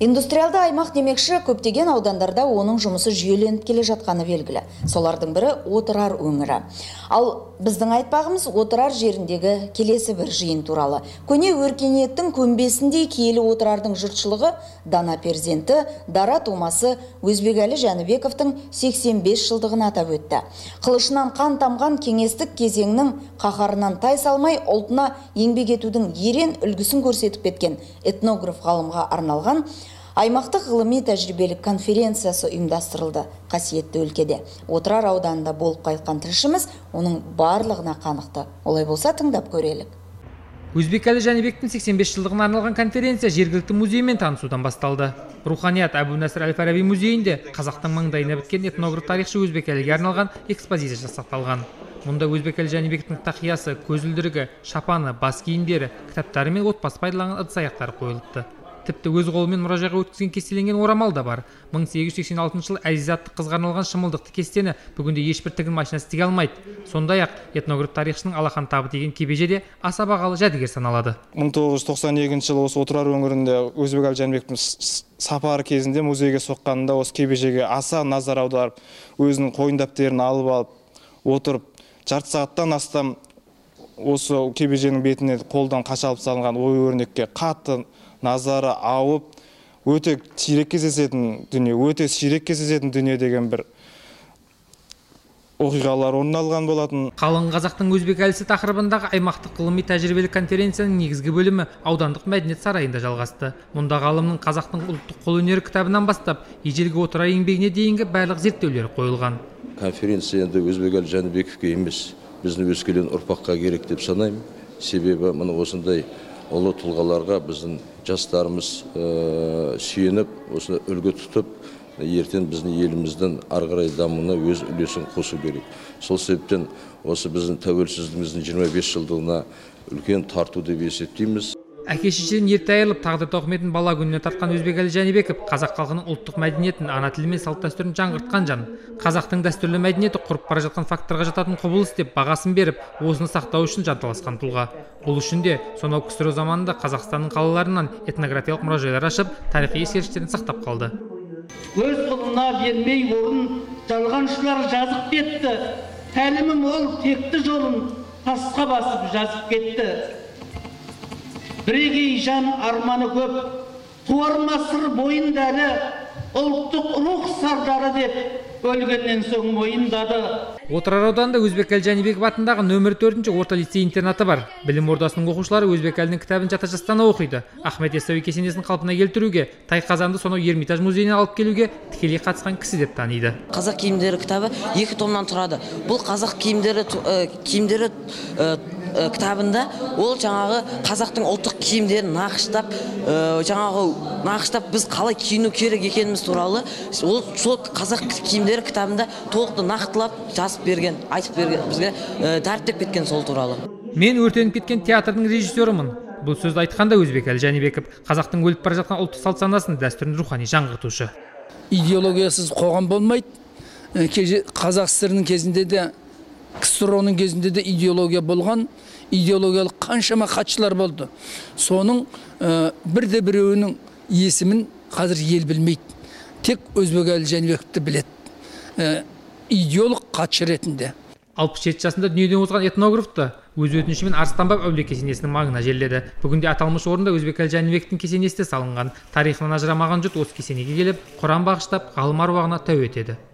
Индустриалды аймақ демекші, көптеген аудандарда оның жұмысы жүйеленіп келе жатқаны белгілі. Солардың бірі Отырар өңірі. Ал біздің айтпағымыз Отырар жеріндегі келесі бір жиын туралы. Көне өркениеттің көмбесіндей киелі Отырардың жұртшылығы дана перзенті, дара тумасы Өзбекәлі Жәнібековтың 85 жылдығын атап өтті. Қылышынан қан тамған кеңестік кезеңнің қаһарынан тай салмай ұлтына еңбек етудің ерен үлгісін көрсетіп кеткен этнограф ғалымға арналған аймақтық ғылыми тәжірибелік конференциясы ұйымдастырылды қасиетті өлкеде. Отырар ауданында болып қайтқан тілшіміз оның барлығына қанықты. Олай болса тыңдап көрелік. Өзбекәлі Жәнібектің 85 жылдығына арналған конференция жергілікті музеймен танысудан басталды. Руханият Әбу-Насыр әл-Фараби музейінде қазақтың маңдайына біткен этнограф тарихшы Өзбекәліге арналған экспозиция жасақталған. Мұнда Өзбекәлі Жәнібектің тақиясы, көзілдірігі, шапаны, бас киімдері, кітаптары мен отбасы пайдаланған ыдыс-аяқтары қойылыпты. Тіпті өз қолымен мұражайға өткізген кестеленген орамал да бар. 1886 жылы Әзиз атты қызға арналған шымылдықты кестені бүгінде ешбір тігін машинасы тіге алмайды. Сондай-ақ этнограф тарихшының Алахан табы деген кебеже де аса бағалы жәдігер саналады. 1992 жылы осы Отырар өңірінде Өзбекәлі Жәнібектің сапары кезінде музейге соққанында осы кебежеге аса назар аударып, өзінің қойын-дәптерін алып отырып, жарты сағаттан астам осы кебеженің бетіне қолдан қашалып салынған ою-өрнекке қатты назары ауып, өте сирек кездесетін дүние деген бір оқиғалар орын алған болатын. Қалың қазақтың Өзбекәлісі тақырыбындағы аймақтық ғылыми тәжірибелік конференцияның негізгі бөлімі аудандық мәдениет сарайында жалғасты. Мұнда ғалымның қазақтың ұлттық қолөнері кітабынан бастап, ежелгі Отырар еңбегіне дейінгі барлық зерттеулер қойылған. Конференция енді Өзбекәлі Жәнібековке емес, біздің өскелең ұрпаққа керек деп санаймын. Себебі мұны осындай ұлы тұлғаларға біздің жастарымыз сүйеніп, осыны үлгі тұтып, ертең біздің еліміздің ары қарай дамуына өз үлесін қосу керек. Сол себептен осы біздің тәуелсіздігіміздің 25 жылдығына үлкен тарту деп есептейміз. Әке-шешеден ерте айырылып, тағдыр тауқыметін бала күніне тартқан Өзбекәлі Жәнібеков қазақ халқының ұлттық мәдениетін, ана тілі мен салт-дәстүрін жаңғыртқан жан. Қазақтың дәстүрлі мәдениеті құрып бара жатқан факторға жататын құбылыс деп бағасын беріп, осыны сақтау үшін жанталасқан тұлға. Бұл үшін де сонау КСР заманында Қазақстанның қалаларынан этнографиялық мұражайлар ашып, тарихи ескерткіштерін сақтап қалды. Өз ұлына бермей орын жалғаншылар жазып кетті. Тәлімі мол текті жолын тасқа басып жазып кетті. Бірегей жан арманы көп, туармасыр бойындары, ұлттық рух сардары деп өлгеннен соң мойындады. Отырар ауданында Өзбекәлі Жәнібеков атындағы нөмір 4-ші орта лицей интернаты бар. Білім ордасының оқушылары Өзбекәлінің кітабын жата жастана оқиды. Ахмет Яссауи кесенесін қалпына келтіруге, Тайқазанды сонау Эрмитаж музейіне алып келуге тікелей қатысқан кісі деп таниды. Қазақ киімдері кітабы 2 томнан тұрады. Бұл қазақ киімдері кітабында ол жаңағы қазақтың ұлттық киімдерін нақыштап біз қалай киіну керек екеніміз туралы сол қазақ киімдері кітабында толықты нақтылап жазып берген, айтып берген, бізге дәріптеп кеткен сол туралы. Мен өртеніп кеткен театрдың режиссерімін. Бұл сөзді айтқанда Өзбекәлі Жәнібеков қазақтың өліп бара жатқан ұлттық салт санасын, дәстүрін рухани жаңғыртушы. Идеологиясыз қоғам болмайды. Қазақ СССР-ның кезінде де КСР-ның кезінде де идеология болған, идеологиялық қаншама хатшылар болды. Соның бірде-біреуінің есімін қазір ел білмейді. Тек Өзбекәлі Жәнібековті біледі. Идеолог хатшы ретінде. 67 жасында дүниеден озған этнографты өз өтінішімен Арыстанбаб әулие кесенесінің маңына жерледі. Бүгінде аталмыш орында Өзбекәлі Жәнібектің кесенесі салынған. Тарихынан ажырамаған жұрт осы кесенеге келіп, Құран бағыштап, ғалым аруағына тәу етеді.